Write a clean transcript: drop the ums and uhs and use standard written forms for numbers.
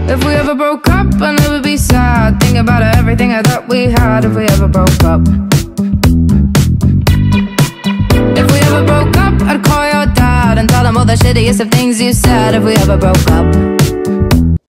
If we ever broke up, I never be sad. Think about everything I thought we had. If we ever broke up. If we ever broke up, I'd call your dad and tell him all the shittiest of things you said. If we ever broke up.